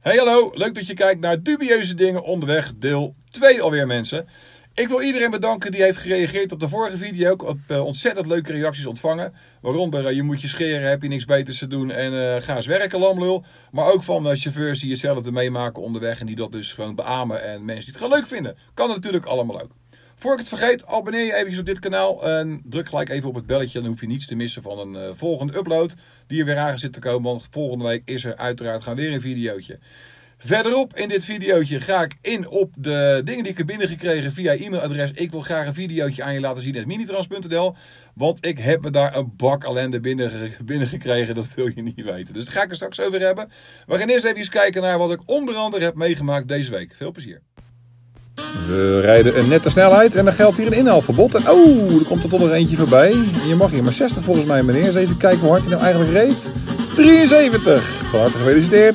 Hey hallo, leuk dat je kijkt naar Dubieuze Dingen Onderweg, deel 2 alweer mensen. Ik wil iedereen bedanken die heeft gereageerd op de vorige video. Ik heb ontzettend leuke reacties ontvangen. Waaronder je moet je scheren, heb je niks beters te doen en ga eens werken lamlul. Maar ook van chauffeurs die hetzelfde meemaken onderweg en die dat dus gewoon beamen. En mensen die het gewoon leuk vinden. Kan natuurlijk allemaal leuk. Voor ik het vergeet, abonneer je eventjes op dit kanaal en druk gelijk even op het belletje. Dan hoef je niets te missen van een volgende upload die er weer aan zit te komen. Want volgende week is er uiteraard gaan weer een videootje. Verderop in dit videootje ga ik in op de dingen die ik heb binnengekregen via e-mailadres. Ik wil graag een videootje aan je laten zien at minitrans.nl. Want ik heb me daar een bak ellende binnengekregen, dat wil je niet weten. Dus daar ga ik er straks over hebben. We gaan eerst even kijken naar wat ik onder andere heb meegemaakt deze week. Veel plezier. We rijden een nette snelheid en dan geldt hier een inhaalverbod. En er komt er toch nog eentje voorbij. En je mag hier maar 60 volgens mij meneer. Eens even kijken hoe hard hij nou eigenlijk reed. 73. Van harte gefeliciteerd.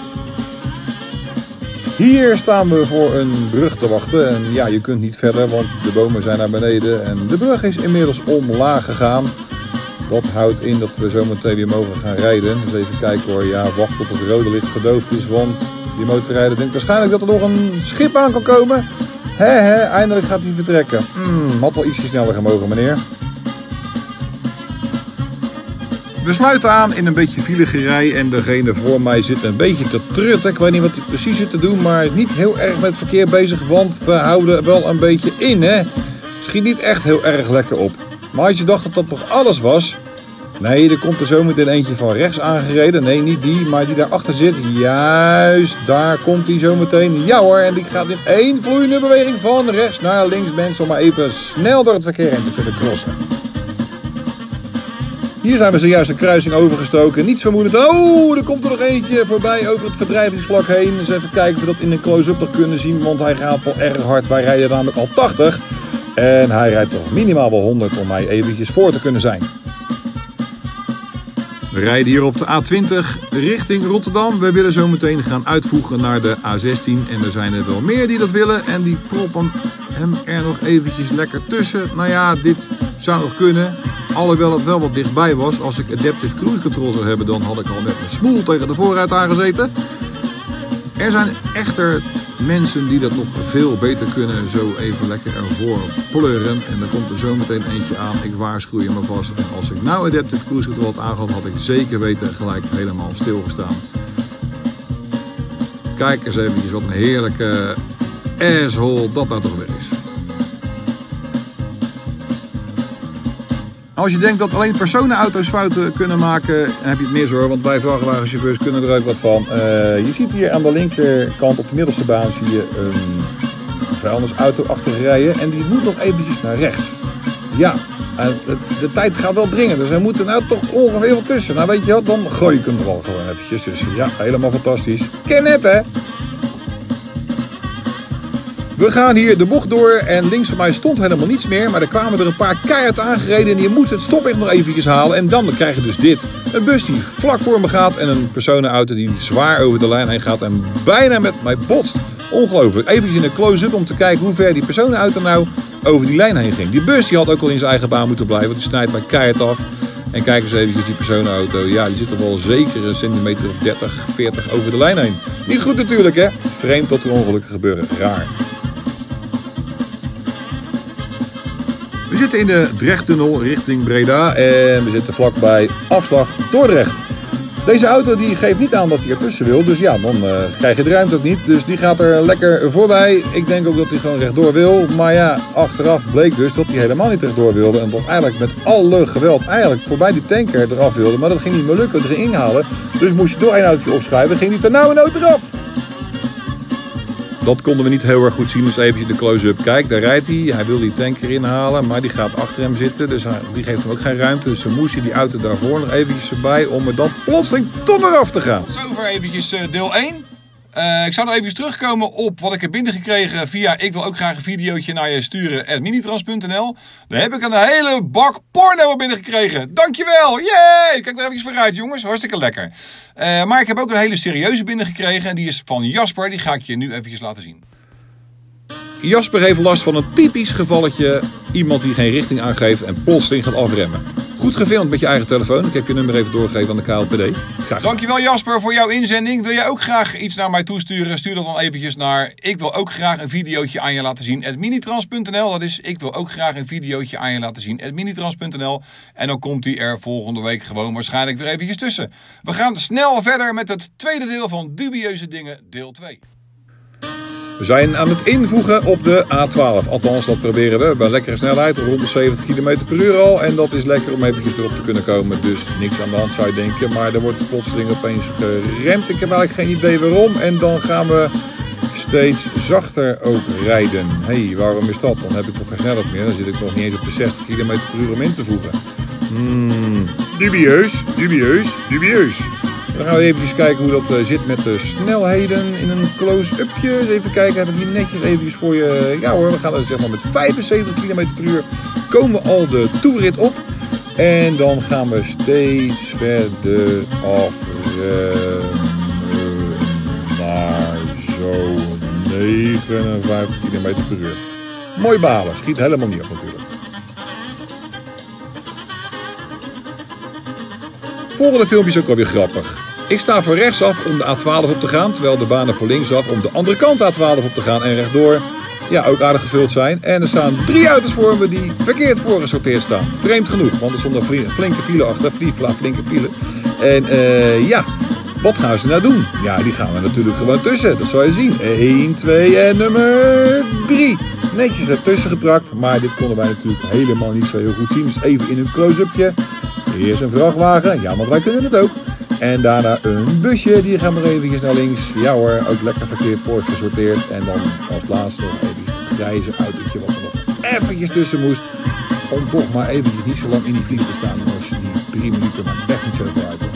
Hier staan we voor een brug te wachten. En ja, je kunt niet verder, want de bomen zijn naar beneden. En de brug is inmiddels omlaag gegaan. Dat houdt in dat we zometeen weer mogen gaan rijden. Dus even kijken hoor. Ja, wacht tot het rode licht gedoofd is, want die motorrijder denkt waarschijnlijk dat er nog een schip aan kan komen. Eindelijk gaat hij vertrekken. Had wel ietsje sneller gemogen, meneer. We sluiten aan in een beetje filegerij en degene voor mij zit een beetje te trutten. Ik weet niet wat hij precies zit te doen, maar is niet heel erg met het verkeer bezig, want we houden wel een beetje in, hè. Schiet niet echt heel erg lekker op. Maar als je dacht dat dat toch alles was... Nee, er komt er zo meteen eentje van rechts aangereden. Nee, niet die, maar die daarachter zit. Juist, daar komt hij zo meteen. Ja hoor, en die gaat in één vloeiende beweging van rechts naar links, mensen, om maar even snel door het verkeer heen te kunnen crossen. Hier zijn we zojuist een kruising overgestoken. Niets vermoedend. Er komt er nog eentje voorbij over het verdrijvingsvlak heen. Dus even kijken of we dat in een close-up nog kunnen zien. Want hij gaat wel erg hard. Wij rijden namelijk al 80. En hij rijdt toch minimaal wel 100 om mij eventjes voor te kunnen zijn. We rijden hier op de A20 richting Rotterdam. We willen zo meteen gaan uitvoegen naar de A16. En er zijn er wel meer die dat willen. En die proppen hem er nog eventjes lekker tussen. Nou ja, dit zou nog kunnen. Alhoewel het wel wat dichtbij was. Als ik Adaptive Cruise Control zou hebben, dan had ik al net mijn smoel tegen de voorruit aangezeten. Er zijn echter mensen die dat nog veel beter kunnen. Zo even lekker ervoor pleuren. En dan komt er zo meteen eentje aan. Ik waarschuw je maar vast. En als ik nou Adaptive Cruise Control had aangehad, had ik zeker weten gelijk helemaal stilgestaan. Kijk eens eventjes wat een heerlijke asshole dat nou toch weer is. Als je denkt dat alleen personenauto's fouten kunnen maken, dan heb je het mis hoor, want wij vrachtwagenchauffeurs kunnen er ook wat van. Je ziet hier aan de linkerkant op de middelste baan zie je een vuilnisauto achter rijden en die moet nog eventjes naar rechts. Ja, de tijd gaat wel dringen, dus hij moet er nou toch ongeveer wat tussen. Nou weet je wat, dan gooi ik hem er wel gewoon eventjes tussen. Ja, helemaal fantastisch. Ken het hè? We gaan hier de bocht door en links van mij stond helemaal niets meer. Maar er kwamen er een paar keihard aangereden en je moet het stoplicht nog eventjes halen. En dan krijg je dus dit. Een bus die vlak voor me gaat en een personenauto die zwaar over de lijn heen gaat en bijna met mij botst. Ongelooflijk. Even in een close-up om te kijken hoe ver die personenauto nou over die lijn heen ging. Die bus die had ook al in zijn eigen baan moeten blijven, want die snijdt mij keihard af. En kijk eens eventjes die personenauto. Ja, die zit er wel zeker een centimeter of 30, 40 over de lijn heen. Niet goed natuurlijk hè. Vreemd dat er ongelukken gebeuren. Raar. We zitten in de Drechttunnel richting Breda en we zitten vlakbij afslag Dordrecht. Deze auto die geeft niet aan dat hij ertussen wil, dus ja, dan krijg je de ruimte ook niet. Dus die gaat er lekker voorbij. Ik denk ook dat hij gewoon rechtdoor wil, maar ja, achteraf bleek dus dat hij helemaal niet rechtdoor wilde. En dat eigenlijk met alle geweld eigenlijk voorbij die tanker eraf wilde, maar dat ging niet meer lukken, erin inhalen. Dus moest je door een autootje opschuiven, ging hij ternauwernood eraf. Dat konden we niet heel erg goed zien, dus even in de close-up. Kijk, daar rijdt hij. Hij wil die tanker inhalen, maar die gaat achter hem zitten. Dus die geeft hem ook geen ruimte. Dus ze moest je die auto daarvoor nog eventjes erbij om er dan plotseling toch eraf te gaan. Tot zover eventjes deel 1. Ik zou nog even terugkomen op wat ik heb binnengekregen via ik wil ook graag een videootje naar je sturen at minitrans.nl. Daar heb ik een hele bak porno binnengekregen. Dankjewel! Yay! Kijk er eventjes vooruit jongens, hartstikke lekker. Maar ik heb ook een hele serieuze binnengekregen en die is van Jasper. Die ga ik je nu eventjes laten zien. Jasper heeft last van een typisch gevalletje. Iemand die geen richting aangeeft en plotseling gaat afremmen. Goed gefilmd met je eigen telefoon. Ik heb je nummer even doorgegeven aan de KLPD. Graag. Dankjewel Jasper voor jouw inzending. Wil jij ook graag iets naar mij toesturen? Stuur dat dan eventjes naar ik wil ook graag een videootje aan je laten zien @minitrans.nl. Dat is ik wil ook graag een videootje aan je laten zien @minitrans.nl. En dan komt hij er volgende week gewoon waarschijnlijk weer eventjes tussen. We gaan snel verder met het tweede deel van Dubieuze Dingen deel 2. We zijn aan het invoegen op de A12. Althans, dat proberen we. Bij lekkere snelheid, rond de 70 km per uur al. En dat is lekker om eventjes erop te kunnen komen. Dus niks aan de hand zou je denken. Maar er wordt plotseling opeens geremd. Ik heb eigenlijk geen idee waarom. En dan gaan we steeds zachter ook rijden. Hé, waarom is dat? Dan heb ik nog geen snelheid meer. Dan zit ik nog niet eens op de 60 km per uur om in te voegen. Dubieus, dubieus, dubieus. Dan gaan we even kijken hoe dat zit met de snelheden in een close-upje. Even kijken, heb ik hier netjes eventjes voor je. Ja hoor, we gaan er zeg maar met 75 km per uur komen we al de toerit op. En dan gaan we steeds verder afremmen naar zo'n 59 km per uur. Mooi balen, schiet helemaal niet op natuurlijk. Volgende filmpje is ook alweer grappig. Ik sta voor rechtsaf om de A12 op te gaan, terwijl de banen voor linksaf om de andere kant A12 op te gaan en rechtdoor ook aardig gevuld zijn. En er staan 3 auto's voor me die verkeerd voorgesorteerd staan. Vreemd genoeg, want er stond een flinke file achter, flinke file. En wat gaan ze nou doen? Ja, die gaan we natuurlijk gewoon tussen, dat zal je zien. 1, 2 en nummer 3. Netjes ertussen geplakt, maar dit konden wij natuurlijk helemaal niet zo heel goed zien. Dus even in een close-upje. Eerst een vrachtwagen, ja, want wij kunnen het ook. En daarna een busje, die gaan nog eventjes naar links. Ja hoor, ook lekker verkeerd voorgesorteerd. En dan als laatste nog eventjes het grijze autootje wat er nog eventjes tussen moest. Om toch maar eventjes niet zo lang in die file te staan. Als die 3 minuten maakt echt niet zo veel uit.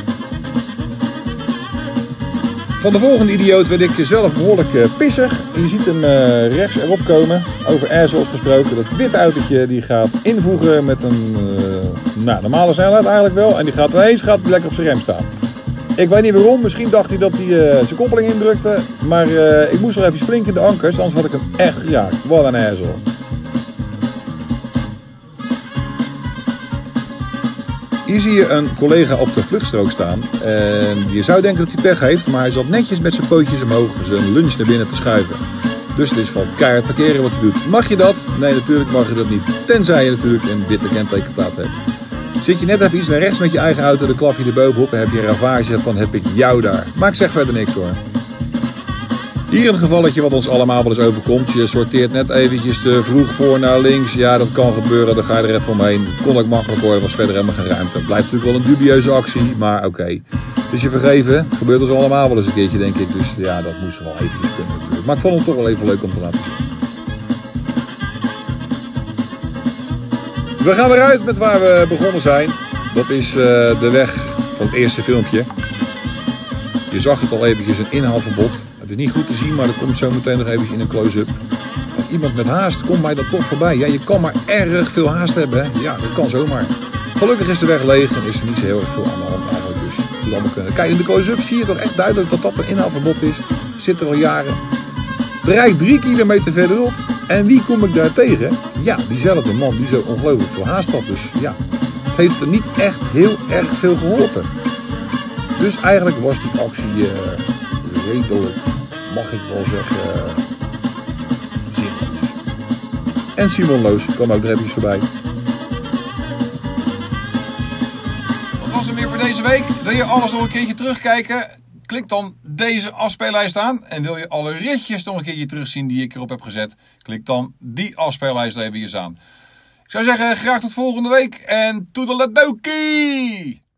Van de volgende idioot werd ik zelf behoorlijk pissig. Je ziet hem rechts erop komen. Over airzols gesproken. Dat witte autootje die gaat invoegen met een normale snelheid eigenlijk wel. En die gaat ineens lekker op zijn rem staan. Ik weet niet waarom. Misschien dacht hij dat hij zijn koppeling indrukte. Maar ik moest nog even flink in de ankers. Anders had ik hem echt geraakt. Wat een airzol. Hier zie je een collega op de vluchtstrook staan. En je zou denken dat hij pech heeft, maar hij zat netjes met zijn pootjes omhoog zijn lunch naar binnen te schuiven. Dus het is van keihard parkeren wat hij doet. Mag je dat? Nee, natuurlijk mag je dat niet. Tenzij je natuurlijk een witte kentekenplaat hebt. Zit je net even iets naar rechts met je eigen auto, dan klap je er bovenop en heb je een ravage van heb ik jou daar. Maar ik zeg verder niks hoor. Hier een gevalletje wat ons allemaal wel eens overkomt. Je sorteert net eventjes te vroeg voor naar links. Ja, dat kan gebeuren. Dan ga je er even omheen. Dat kon ook makkelijk hoor. Er was verder helemaal geen ruimte. Het blijft natuurlijk wel een dubieuze actie. Maar oké. Het is je vergeven. Gebeurt ons allemaal wel eens een keertje denk ik. Dus ja, dat moest wel eventjes kunnen natuurlijk. Maar ik vond het toch wel even leuk om te laten zien. We gaan eruit met waar we begonnen zijn. Dat is de weg van het eerste filmpje. Je zag het al eventjes, een inhaalverbod. Het is niet goed te zien, maar dat komt zo meteen nog even in een close-up. Iemand met haast komt mij dan toch voorbij. Ja, je kan maar erg veel haast hebben. Hè? Ja, dat kan zomaar. Gelukkig is de weg leeg en is er niet zo heel erg veel aan de hand eigenlijk. Dus het moet allemaal kunnen. Kijk, in de close-up zie je toch echt duidelijk dat dat een inhaalverbod is. Zit er al jaren. Er rijdt 3 kilometer verderop. En wie kom ik daar tegen? Ja, diezelfde man die zo ongelooflijk veel haast had. Dus ja, het heeft er niet echt heel erg veel geholpen. Dus eigenlijk was die actie redelijk, mag ik wel zeggen, zinloos. En Simon Loos kwam ook er eventjes voorbij. Dat was hem weer voor deze week. Wil je alles nog een keertje terugkijken? Klik dan deze afspeellijst aan. En wil je alle ritjes nog een keertje terugzien die ik erop heb gezet? Klik dan die afspeellijst even eens aan. Ik zou zeggen, graag tot volgende week en toedeledokie!